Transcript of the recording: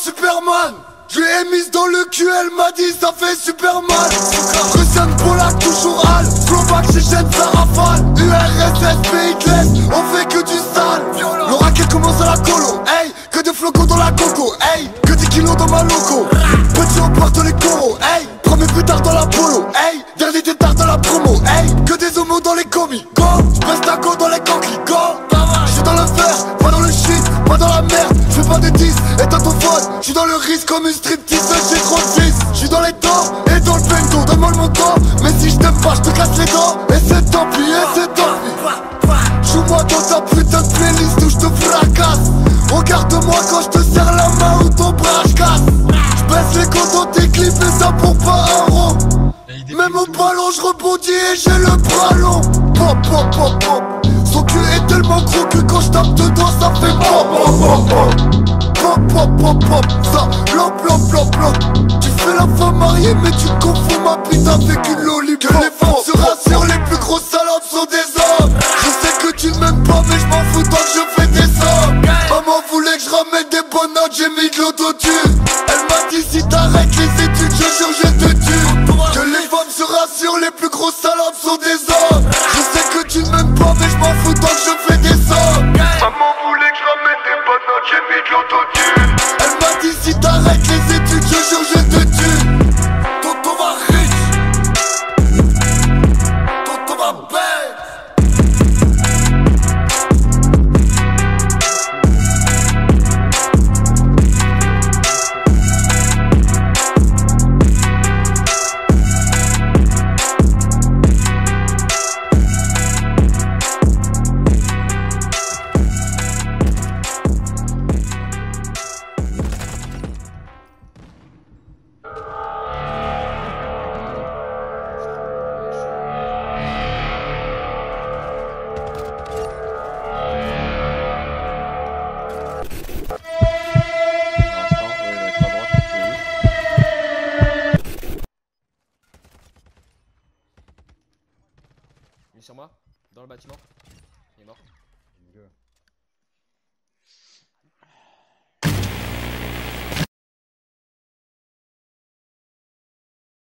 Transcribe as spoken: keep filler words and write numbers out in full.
Superman. Je lui ai mise dans le cul, elle m'a dit ça fait super mal. Christian Polak, toujours Al. Flowback, Chechen, ça rafale. U R S S, P Hitler, on fait que du sale. Le racket commence à la colo, hey. Que des flocons dans la coco, hey. Que dix kilos dans ma loco. Petit on porte les coraux, hey. Premier plus dans la polo, hey. Dernier tétard dans la promo, hey. Que des homos dans les commis, go. J'passe ta go dans les coquilles, go. J'suis dans le fer, pas dans le shit, pas dans la merde. J'fais pas de dix, éteins ton phone. J'suis dans le risque comme une striptease, j'ai trop de six. J'suis dans les torts et dans le bento. Donne-moi le montant, mais si j't'aime pas, j'te casse les dents. Et c'est tant pis, et c'est tant pis. Joue-moi dans ta putain de playlist où j'te fracasse. Regarde-moi quand j'te serre la main ou ton bras j'casse. J'baisse les comptes dans tes clips et ça pour pas un rond. Même au ballon j'rebondis et j'ai le bras long. Pop pop pop pop. Son cul est tellement gros que quand j'tape dedans ça fait pop pop pop pop. Pop pop pop pop. Ça plop plop plop plop. Tu fais la femme mariée mais tu confonds ma bite avec une lollipop. Que les femmes se rassurent, les plus grosses salopes sont des hommes. Je sais que tu ne m'aimes pas mais je m'en fous tant que je fais des sommes. Maman voulait que je ramène des bonnes notes, j'ai mis de l'autotune. Elle m'a dit si t'arrêtes les études je jure je te tue. Que les femmes se rassurent, les plus grosses salopes sont des hommes. Je sais que tu ne m'aimes pas mais je m'en fous tant que je fais des sommes. Maman voulait que je ramène des bonnes notes, j'ai mis de l'autotune. Elle m'a dit si t'arrêtes les études je jure je te tue. Tonton va riche, tonton va bête. Il est sur moi, dans le bâtiment. Il est mort.